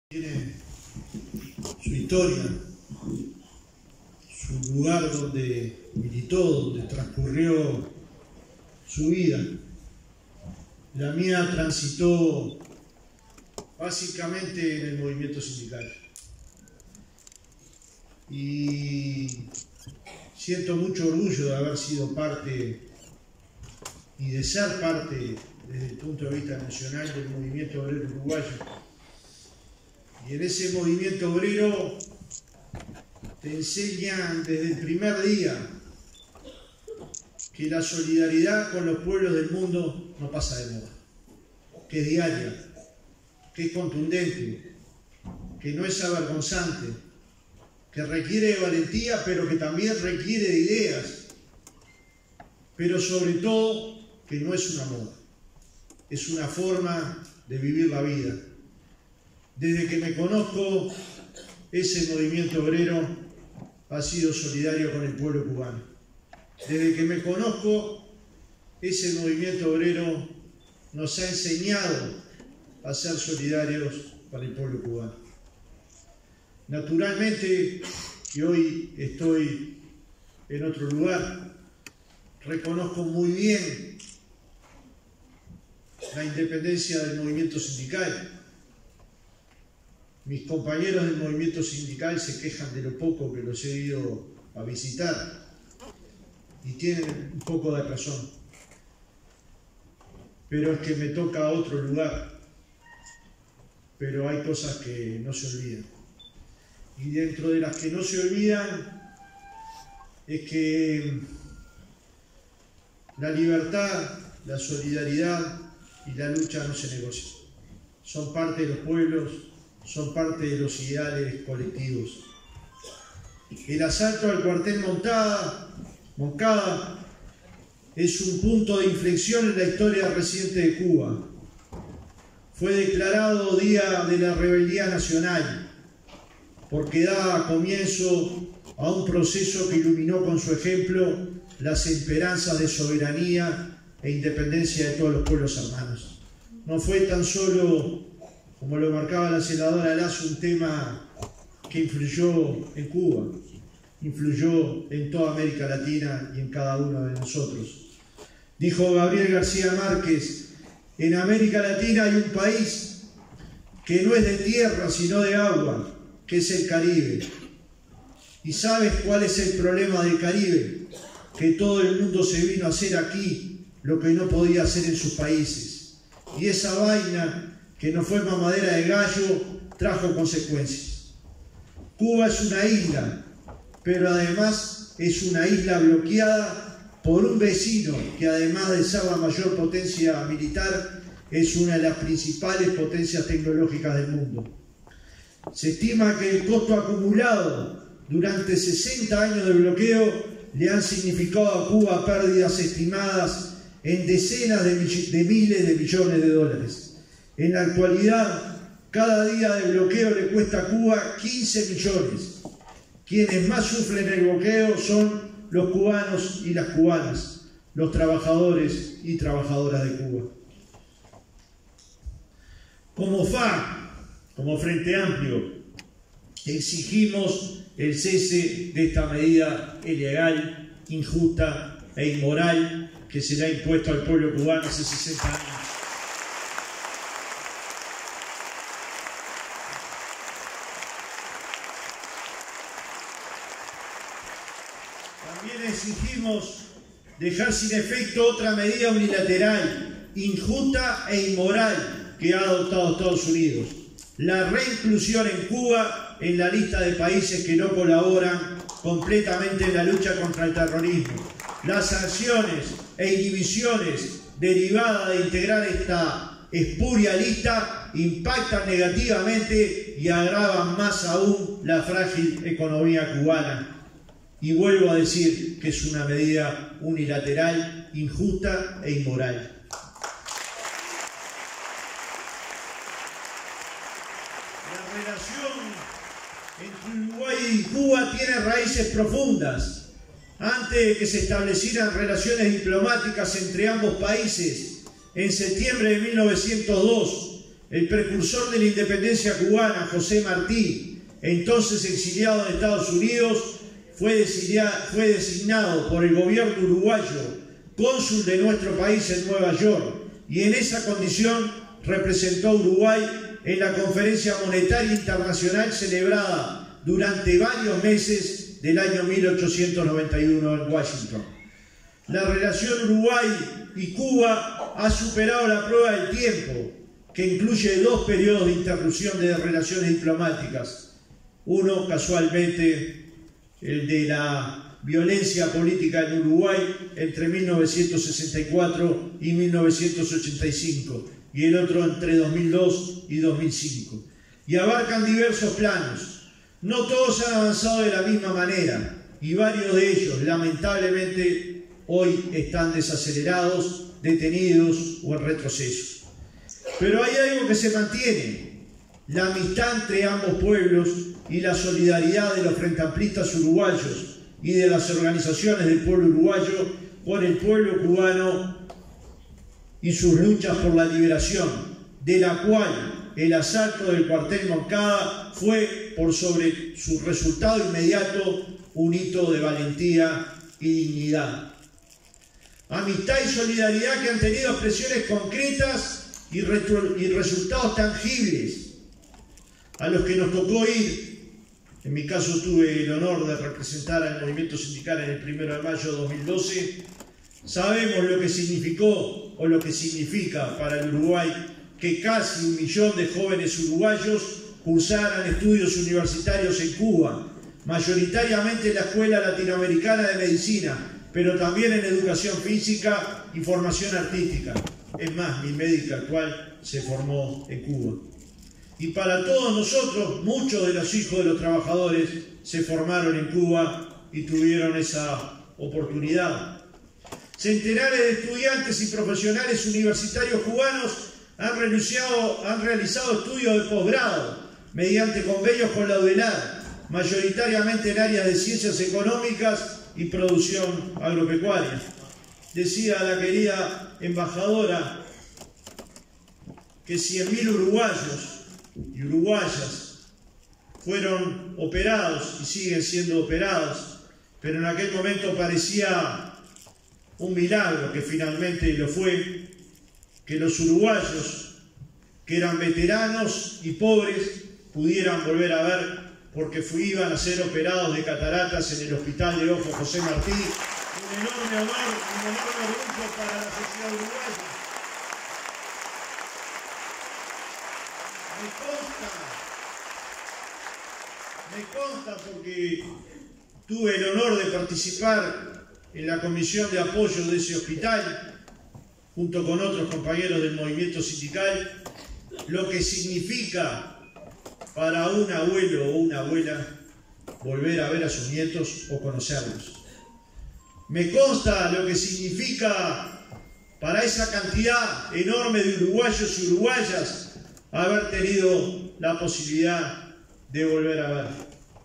Tiene su historia, su lugar donde militó, donde transcurrió su vida. La mía transitó básicamente en el movimiento sindical. Y siento mucho orgullo de haber sido parte y de ser parte, desde el punto de vista nacional, del movimiento obrero uruguayo. Y en ese movimiento obrero te enseñan desde el primer día que la solidaridad con los pueblos del mundo no pasa de moda, que es diaria, que es contundente, que no es avergonzante, que requiere de valentía, pero que también requiere de ideas, pero sobre todo que no es una moda, es una forma de vivir la vida. Desde que me conozco, ese movimiento obrero ha sido solidario con el pueblo cubano. Desde que me conozco, ese movimiento obrero nos ha enseñado a ser solidarios con el pueblo cubano. Naturalmente, que hoy estoy en otro lugar, reconozco muy bien la independencia del movimiento sindical. Mis compañeros del movimiento sindical se quejan de lo poco que los he ido a visitar y tienen un poco de razón. Pero es que me toca otro lugar. Pero hay cosas que no se olvidan. Y dentro de las que no se olvidan es que la libertad, la solidaridad y la lucha no se negocian. Son parte de los pueblos, son parte de los ideales colectivos. El asalto al cuartel Moncada es un punto de inflexión en la historia reciente de Cuba. Fue declarado Día de la Rebeldía Nacional porque da comienzo a un proceso que iluminó con su ejemplo las esperanzas de soberanía e independencia de todos los pueblos hermanos. No fue tan solo, como lo marcaba la senadora Lazo, un tema que influyó en Cuba, influyó en toda América Latina y en cada uno de nosotros. Dijo Gabriel García Márquez: en América Latina hay un país que no es de tierra sino de agua, que es el Caribe. ¿Y sabes cuál es el problema del Caribe? Que todo el mundo se vino a hacer aquí lo que no podía hacer en sus países. Y esa vaina, que no fue mamadera de gallo, trajo consecuencias. Cuba es una isla, pero además es una isla bloqueada por un vecino que, además de ser la mayor potencia militar, es una de las principales potencias tecnológicas del mundo. Se estima que el costo acumulado durante 60 años de bloqueo le han significado a Cuba pérdidas estimadas en decenas de miles de millones de dólares. En la actualidad, cada día de bloqueo le cuesta a Cuba 15 millones. Quienes más sufren el bloqueo son los cubanos y las cubanas, los trabajadores y trabajadoras de Cuba. Como FARC, como Frente Amplio, exigimos el cese de esta medida ilegal, injusta e inmoral que se le ha impuesto al pueblo cubano hace 60 años. También exigimos dejar sin efecto otra medida unilateral, injusta e inmoral que ha adoptado Estados Unidos: la reinclusión en Cuba en la lista de países que no colaboran completamente en la lucha contra el terrorismo. Las sanciones e inhibiciones derivadas de integrar esta espuria lista impactan negativamente y agravan más aún la frágil economía cubana. Y vuelvo a decir que es una medida unilateral, injusta e inmoral. La relación entre Uruguay y Cuba tiene raíces profundas. Antes de que se establecieran relaciones diplomáticas entre ambos países, en septiembre de 1902, el precursor de la independencia cubana, José Martí, entonces exiliado en Estados Unidos, fue designado por el gobierno uruguayo cónsul de nuestro país en Nueva York, y en esa condición representó a Uruguay en la Conferencia Monetaria Internacional celebrada durante varios meses del año 1891 en Washington. La relación Uruguay y Cuba ha superado la prueba del tiempo, que incluye 2 periodos de interrupción de relaciones diplomáticas. Uno, casualmente, el de la violencia política en Uruguay entre 1964 y 1985, y el otro entre 2002 y 2005. Y abarcan diversos planos. No todos han avanzado de la misma manera, y varios de ellos, lamentablemente, hoy están desacelerados, detenidos o en retroceso. Pero hay algo que se mantiene: la amistad entre ambos pueblos y la solidaridad de los frentamplistas uruguayos y de las organizaciones del pueblo uruguayo por el pueblo cubano y sus luchas por la liberación, de la cual el asalto del cuartel Moncada fue, por sobre su resultado inmediato, un hito de valentía y dignidad. Amistad y solidaridad que han tenido expresiones concretas y resultados tangibles, a los que nos tocó ir. En mi caso tuve el honor de representar al movimiento sindical en el 1 de mayo de 2012. Sabemos lo que significó o lo que significa para el Uruguay que casi 1 millón de jóvenes uruguayos cursaran estudios universitarios en Cuba, mayoritariamente en la Escuela Latinoamericana de Medicina, pero también en educación física y formación artística. Es más, mi médica actual se formó en Cuba. Y para todos nosotros, muchos de los hijos de los trabajadores se formaron en Cuba y tuvieron esa oportunidad. Centenares de estudiantes y profesionales universitarios cubanos han realizado estudios de posgrado mediante convenios con la UDELAR, mayoritariamente en áreas de ciencias económicas y producción agropecuaria. Decía la querida embajadora que 100.000 uruguayos y uruguayas fueron operados y siguen siendo operados, pero en aquel momento parecía un milagro, que finalmente lo fue, que los uruguayos, que eran veteranos y pobres, pudieran volver a ver, porque iban a ser operados de cataratas en el Hospital de Ojo José Martí. Un enorme honor, un enorme orgullo para la sociedad uruguaya. Me consta porque tuve el honor de participar en la comisión de apoyo de ese hospital, junto con otros compañeros del movimiento sindical, lo que significa para un abuelo o una abuela volver a ver a sus nietos o conocerlos. Me consta lo que significa para esa cantidad enorme de uruguayos y uruguayas haber tenido la posibilidad de volver a ver.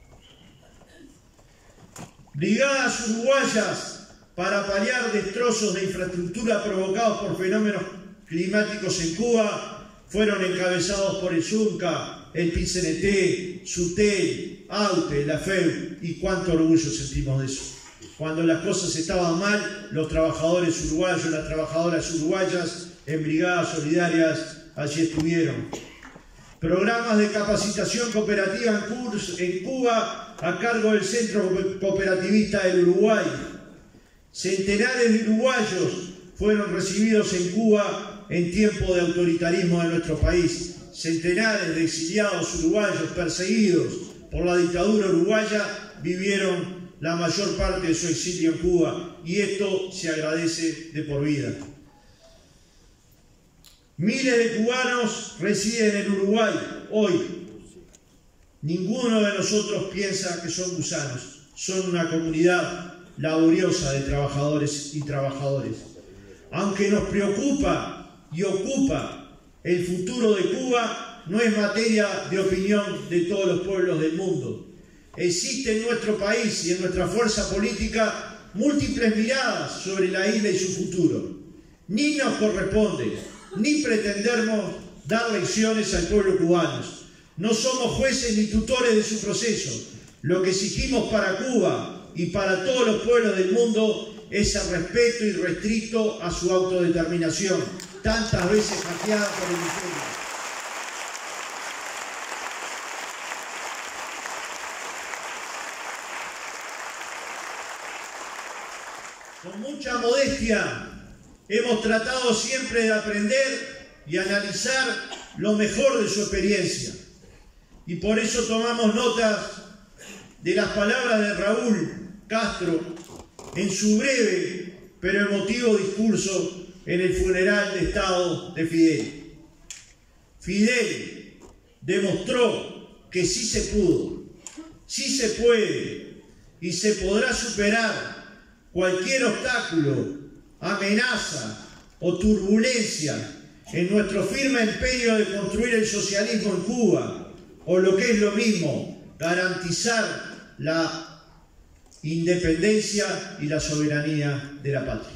Brigadas uruguayas para paliar destrozos de infraestructura provocados por fenómenos climáticos en Cuba fueron encabezados por el Zunca, el PICNT, SUTEL, AUTE, la FEU, y cuánto orgullo sentimos de eso. Cuando las cosas estaban mal, los trabajadores uruguayos, las trabajadoras uruguayas en brigadas solidarias allí estuvieron. Programas de capacitación cooperativa en Cuba a cargo del Centro Cooperativista del Uruguay. Centenares de uruguayos fueron recibidos en Cuba en tiempo de autoritarismo de nuestro país. Centenares de exiliados uruguayos perseguidos por la dictadura uruguaya vivieron la mayor parte de su exilio en Cuba, y esto se agradece de por vida. Miles de cubanos residen en Uruguay hoy. Ninguno de nosotros piensa que son gusanos. Son una comunidad laboriosa de trabajadores y trabajadoras. Aunque nos preocupa y ocupa el futuro de Cuba, no es materia de opinión de todos los pueblos del mundo. Existe en nuestro país y en nuestra fuerza política múltiples miradas sobre la isla y su futuro. Ni nos corresponde, ni pretendemos dar lecciones al pueblo cubano. No somos jueces ni tutores de su proceso. Lo que exigimos para Cuba y para todos los pueblos del mundo es el respeto irrestricto a su autodeterminación, tantas veces hackeada por el imperio. Con mucha modestia hemos tratado siempre de aprender y analizar lo mejor de su experiencia. Y por eso tomamos notas de las palabras de Raúl Castro en su breve pero emotivo discurso en el funeral de Estado de Fidel. Fidel demostró que sí se pudo, sí se puede y se podrá superar cualquier obstáculo, amenaza o turbulencia en nuestro firme empeño de construir el socialismo en Cuba, o lo que es lo mismo, garantizar la independencia y la soberanía de la patria.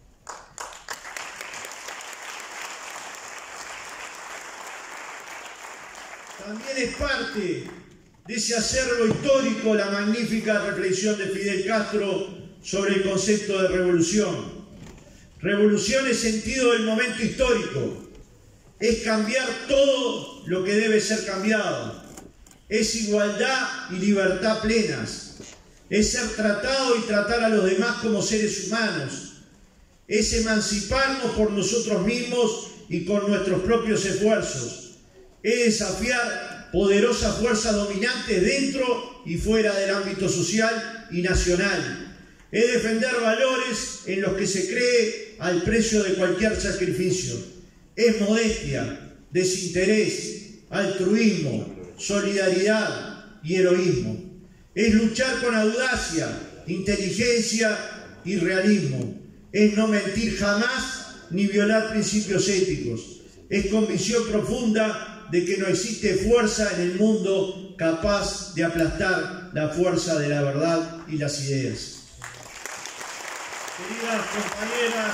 También es parte de ese acervo histórico la magnífica reflexión de Fidel Castro sobre el concepto de revolución. Revolución es sentido del momento histórico, es cambiar todo lo que debe ser cambiado, es igualdad y libertad plenas, es ser tratado y tratar a los demás como seres humanos, es emanciparnos por nosotros mismos y con nuestros propios esfuerzos, es desafiar poderosas fuerzas dominantes dentro y fuera del ámbito social y nacional, es defender valores en los que se cree al precio de cualquier sacrificio, es modestia, desinterés, altruismo, solidaridad y heroísmo. Es luchar con audacia, inteligencia y realismo. Es no mentir jamás ni violar principios éticos. Es convicción profunda de que no existe fuerza en el mundo capaz de aplastar la fuerza de la verdad y las ideas. Queridas compañeras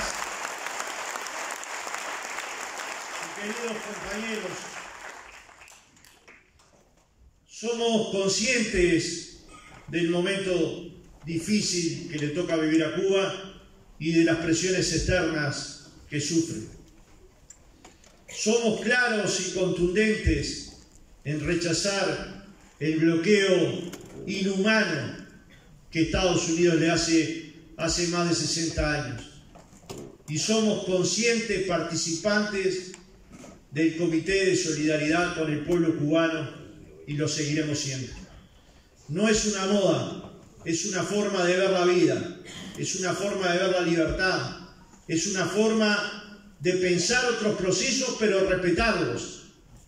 y queridos compañeros, somos conscientes del momento difícil que le toca vivir a Cuba y de las presiones externas que sufre. Somos claros y contundentes en rechazar el bloqueo inhumano que Estados Unidos le hace más de 60 años. Y somos conscientes participantes del Comité de Solidaridad con el pueblo cubano y lo seguiremos siendo. No es una moda, es una forma de ver la vida, es una forma de ver la libertad, es una forma de pensar otros procesos pero respetarlos.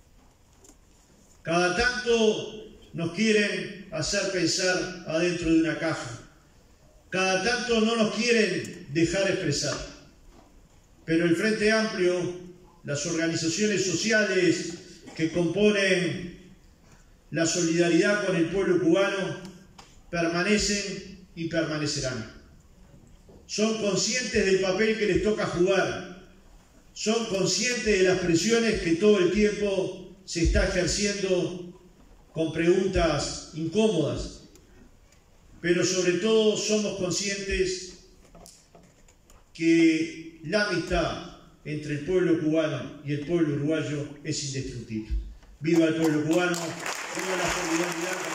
Cada tanto nos quieren hacer pensar adentro de una caja, cada tanto no nos quieren dejar expresar, pero el Frente Amplio, las organizaciones sociales que componen la solidaridad con el pueblo cubano permanecen y permanecerán. Son conscientes del papel que les toca jugar, son conscientes de las presiones que todo el tiempo se está ejerciendo con preguntas incómodas, pero sobre todo somos conscientes que la amistad entre el pueblo cubano y el pueblo uruguayo es indestructible. ¡Viva el pueblo cubano! ¡Viva la solidaridad!